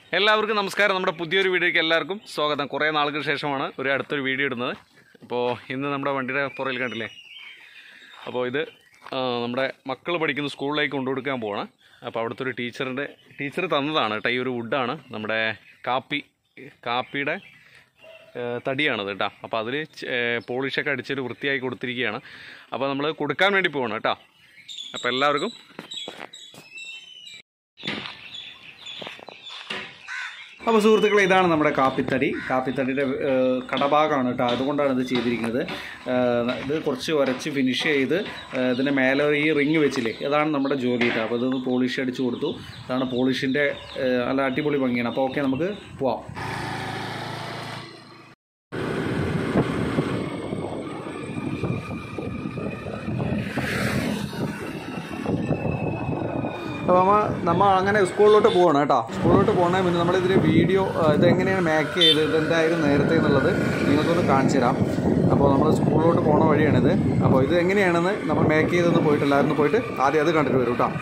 എല്ലാവർക്കും നമസ്കാരം. നമ്മുടെ പുതിയൊരു വീഡിയോയ്ക്ക് എല്ലാവർക്കും സ്വാഗതം. കുറേ നാളുകൾക്ക് ശേഷമാണ് അടുത്തൊരു വീഡിയോ ഇടുന്നത്. അപ്പോൾ ഇന്ന് നമ്മുടെ വണ്ടിയുടെ പുറകിൽ കണ്ടില്ലേ, അപ്പോൾ ഇത് നമ്മുടെ മക്കൾ പഠിക്കുന്ന സ്കൂളിലേക്ക് കൊണ്ടുകൊടുക്കാൻ പോവാണ്. അപ്പോൾ അവിടുത്തെ ഒരു ടീച്ചർ തന്നതാണ് കേട്ടോ. ഈ ഒരു വുഡാണ് നമ്മുടെ കാപ്പിയുടെ തടിയാണത് കേട്ടോ. അപ്പോൾ അതിൽ പോളിഷൊക്കെ അടിച്ചൊരു വൃത്തിയായി കൊടുത്തിരിക്കുകയാണ്. അപ്പോൾ നമ്മൾ കൊടുക്കാൻ വേണ്ടി പോവാണ് കേട്ടോ. അപ്പോൾ എല്ലാവർക്കും അപ്പോൾ സുഹൃത്തുക്കളെ, ഇതാണ് നമ്മുടെ കാപ്പിത്തടിയുടെ കടഭാഗമാണ് കേട്ടോ. അതുകൊണ്ടാണ് ഇത് ചെയ്തിരിക്കുന്നത്. ഇത് കുറച്ച് ഉരച്ച് ഫിനിഷ് ചെയ്ത് ഇതിൻ്റെ മേലെ ഈ റിങ് വെച്ചില്ലേ, അതാണ് നമ്മുടെ ജോലി കേട്ടോ. അപ്പോൾ ഇതൊന്ന് പോളിഷ് അടിച്ച് കൊടുത്തു. അതാണ് പോളിഷിൻ്റെ നല്ല അടിപൊളി ഭംഗിയാണ്. അപ്പോൾ ഓക്കെ, നമുക്ക് പോവാം. അപ്പോൾ നമ്മൾ അങ്ങനെ സ്കൂളിലോട്ട് പോകണം കേട്ടോ. സ്കൂളിലോട്ട് പോകണേ പിന്നെ നമ്മളിതിൽ വീഡിയോ ഇതെങ്ങനെയാണ് മേക്ക് ചെയ്ത് ഇതെന്തായാലും നേരത്തെ എന്നുള്ളത് നിങ്ങൾക്കൊന്ന് കാണിച്ചു തരാം. അപ്പോൾ നമ്മൾ സ്കൂളിലോട്ട് പോകണ വഴിയാണിത്. അപ്പോൾ ഇത് എങ്ങനെയാണെന്ന് നമ്മൾ മേക്ക് ചെയ്തൊന്ന് പോയിട്ട് എല്ലാവരും പോയിട്ട് ആദ്യം അത് കണ്ടിട്ട് വരും കേട്ടോ.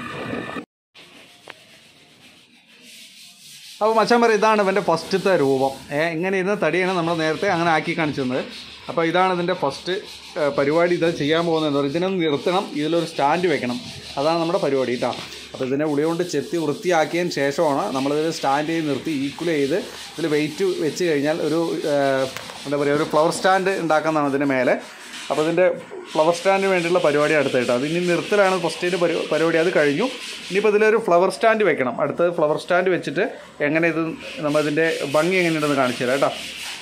അപ്പോൾ മച്ചാൻ പറയും, ഇതാണ് ഇവൻ്റെ ഫസ്റ്റത്തെ രൂപം. ഇങ്ങനെ ഇരുന്ന തടിയാണ് നമ്മൾ നേരത്തെ അങ്ങനെ ആക്കി കാണിച്ചു തന്നത്. അപ്പോൾ ഇതാണ് ഇതിൻ്റെ ഫസ്റ്റ് പരിപാടി. ഇത് ചെയ്യാൻ പോകുന്നതെന്ന് പറയും, ഇതിനൊന്ന് നിർത്തണം, ഇതിലൊരു സ്റ്റാൻഡ് വെക്കണം. അതാണ് നമ്മുടെ പരിപാടി കേട്ടോ. അപ്പോൾ ഇതിനെ ഉളി കൊണ്ട് ചെത്തി വൃത്തിയാക്കിയതിന് ശേഷമാണ് നമ്മളിതിൽ സ്റ്റാൻഡ് ചെയ്ത് നിർത്തി ഈക്വൽ ചെയ്ത് ഇതിൽ വെയിറ്റ് വെച്ച് കഴിഞ്ഞാൽ ഒരു എന്താ പറയുക, ഒരു ഫ്ലവർ സ്റ്റാൻഡ് ഉണ്ടാക്കുന്നതാണ് ഇതിൻ്റെ മേലെ. അപ്പോൾ ഇതിൻ്റെ ഫ്ലവർ സ്റ്റാൻഡിന് വേണ്ടിയുള്ള പരിപാടി അടുത്തായിട്ട് അത് ഇനി നിർത്തലാണ് ഫസ്റ്റിൻ്റെ പരിപാടി. അത് കഴിഞ്ഞു. ഇനിയിപ്പോൾ ഇതിലൊരു ഫ്ലവർ സ്റ്റാൻഡ് വെക്കണം. അടുത്തത് ഫ്ലവർ സ്റ്റാൻഡ് വെച്ചിട്ട് എങ്ങനെ ഇത് നമ്മളിതിൻ്റെ ഭംഗി എങ്ങനെയുണ്ടെന്ന് കാണിച്ചു തരാം കേട്ടോ.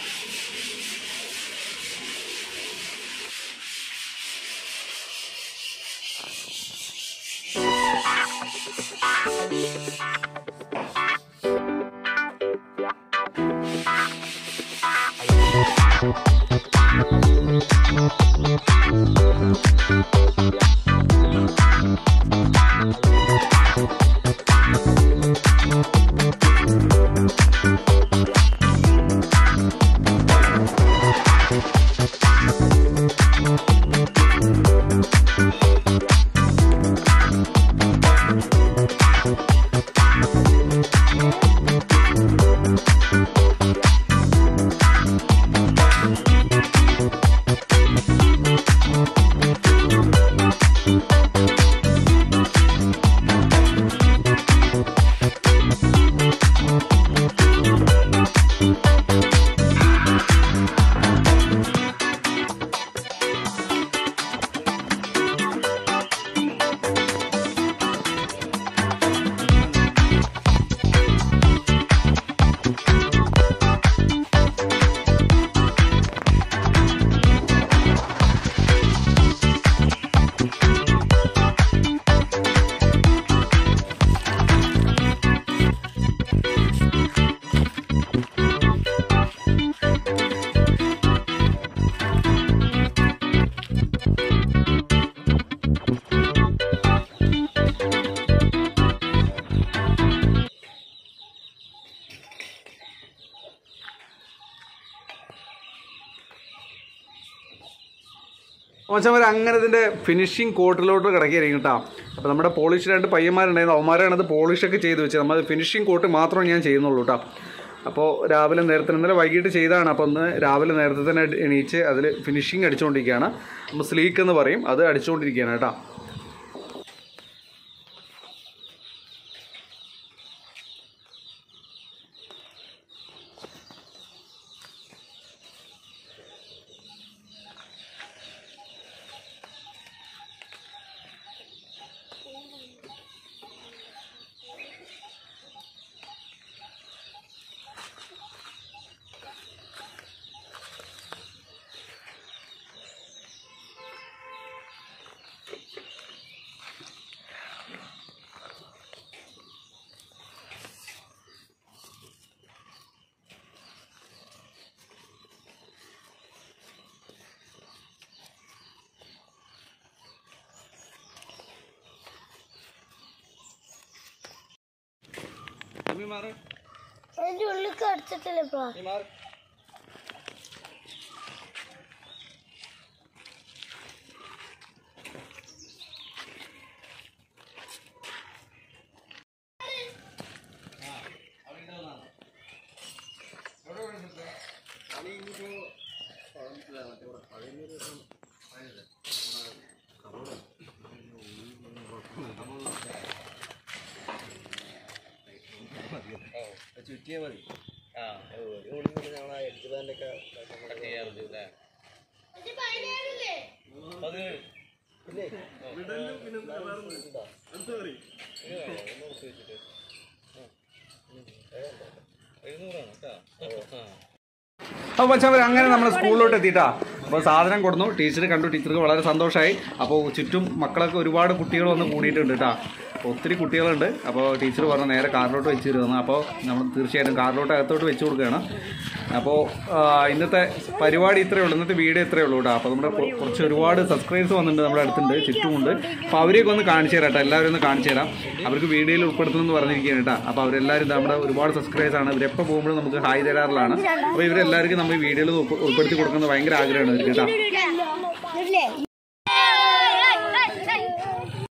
മോശം അങ്ങനെ ഇതിൻ്റെ ഫിനിഷിങ് കോട്ടിലോട്ട് കിടക്കിയായിരിക്കും കേട്ടോ. അപ്പോൾ നമ്മുടെ പോളിഷ് 2 പയ്യന്മാരുണ്ടായിരുന്നു, അവന്മാരാണ് അത് പോളിഷൊക്കെ ചെയ്ത് വെച്ചത്. നമ്മൾ ഫിനിഷിങ് കോട്ട് മാത്രമേ ഞാൻ ചെയ്യുന്നുള്ളൂ കേട്ടോ. അപ്പോൾ രാവിലെ നേരത്തെ ഇന്നലെ വൈകിട്ട് ചെയ്താണ്. അപ്പോൾ ഒന്ന് രാവിലെ നേരത്തെ തന്നെ എണീച്ച് അതിൽ ഫിനിഷിങ് അടിച്ചുകൊണ്ടിരിക്കുകയാണ്. നമ്മൾ സ്ലീക്ക് എന്ന് പറയും, അത് അടിച്ചുകൊണ്ടിരിക്കുകയാണ് കേട്ടോ. ഉള്ളിൽ അടിച്ചിട്ടില്ല. ചുറ്റിയാൽ മതി. ഒരു ഉള്ളി കൂടി ഞങ്ങൾ എഡ്ജ് ബാൻഡൊക്കെ അപ്പോൾ മച്ചാൻ അങ്ങനെ നമ്മൾ സ്കൂളിലോട്ട് എത്തിയിട്ടാ. അപ്പോൾ സാധനം കൊടുന്നു, ടീച്ചർ കണ്ടു, ടീച്ചർക്ക് വളരെ സന്തോഷമായി. അപ്പോൾ ചുറ്റും മക്കളൊക്കെ ഒരുപാട് കുട്ടികൾ വന്ന് കൂടിയിട്ടുണ്ട് കേട്ടോ. ഒത്തിരി കുട്ടികളുണ്ട്. അപ്പോൾ ടീച്ചർ പറഞ്ഞു നേരെ കാറിലോട്ട് വെച്ച് തരുമെന്ന്. അപ്പോൾ നമ്മൾ തീർച്ചയായിട്ടും കാറിലോട്ട് അകത്തോട്ട് വെച്ച് കൊടുക്കുകയാണ്. അപ്പോൾ ഇന്നത്തെ പരിപാടി ഇത്രയേ ഉള്ളൂ, ഇന്നത്തെ വീഡിയോ ഇത്രയേ ഉള്ളൂ കേട്ടോ. അപ്പോൾ നമ്മുടെ കുറച്ച് ഒരുപാട് സബ്സ്ക്രൈബേഴ്സ് വന്നിട്ടുണ്ട്, നമ്മുടെ അടുത്തുണ്ട്, ചുറ്റുമുണ്ട്. അപ്പോൾ അവരെയൊക്കെ ഒന്ന് കാണിച്ചു തരാം കേട്ടോ, എല്ലാവരും ഒന്ന് കാണിച്ചു തരാം. അവർക്ക് വീഡിയോയിൽ ഉൾപ്പെടുത്തണമെന്ന് പറഞ്ഞിരിക്കുകയാണ് കേട്ടോ. അപ്പോൾ അവരെല്ലാവരും നമ്മുടെ ഒരുപാട് സബ്സ്ക്രൈബേഴ്സാണ്. ഇവരെപ്പോൾ പോകുമ്പോഴും നമുക്ക് ഹായ് തരാറുള്ളതാണ്. അപ്പോൾ ഇവരെല്ലാവർക്കും നമ്മൾ വീഡിയോയിൽ ഉൾപ്പെടുത്തി കൊടുക്കുന്നത് ഭയങ്കര ആഗ്രഹമാണ് അവർക്ക് കേട്ടോ.